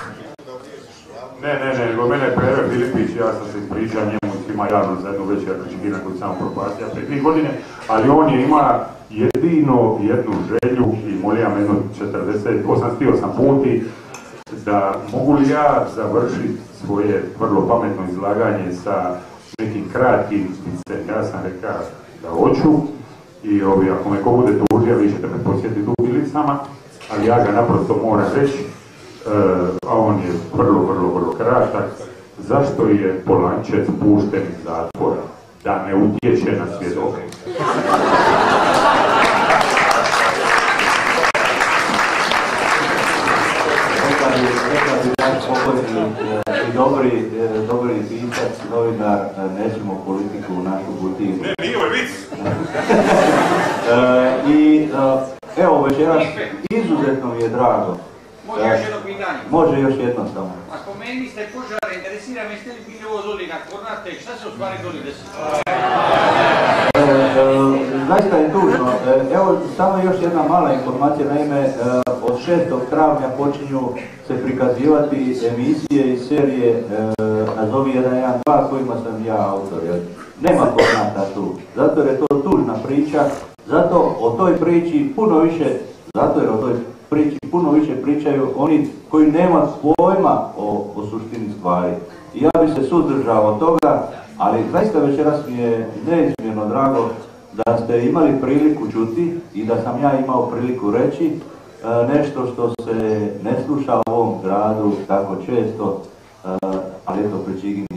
Speaker 5: Ne, nego mene je Pere Filipić, ja sam se ispričao njemu svima javno za jednu večer Čigina koju sam propastio prije 3 godine, ali on je ima jedinu želju i molio me jedno 48 puti da mogu li ja završiti svoje vrlo pametno izlaganje sa nekim kratkim spicem. Ja sam rekao da hoću i ako me ko bude tužio, vi ćete me posjetiti u Bilicama, ali ja ga naprosto moram reći, a on je vrlo kratak. Zašto je Polančec pušten iz zatvora? Da ne utječe na svjedoke.
Speaker 1: Nekad bi naš pokojni i dobri pisac, novinar, nećemo politiku u našu kutiju.
Speaker 5: Ne, nije ovaj vic!
Speaker 1: I evo večeras izuzetno mi je drago.
Speaker 9: Može još jedno pitanje?
Speaker 1: Može još jedno samo.
Speaker 9: A spomenuli ste požare, interesira me, ste li bili ovo zoni na Kornate, šta se u stvari doli desilo?
Speaker 1: Zaista je tužno. Evo samo još jedna mala informacija, naime od 6. travnja počinju se prikazivati emisije iz serije Nazovi 112 kojima sam ja autor. Nema Kornata tu, zato jer je to tužna priča, zato o toj priči puno više pričaju oni koji nema pojma o suštini stvari. I ja bi se suzdržao od toga, ali zaista večeras mi je neizmjerno drago da ste imali priliku čuti i da sam ja imao priliku reći nešto što se ne sluša u ovom gradu tako često, ali eto pri čijim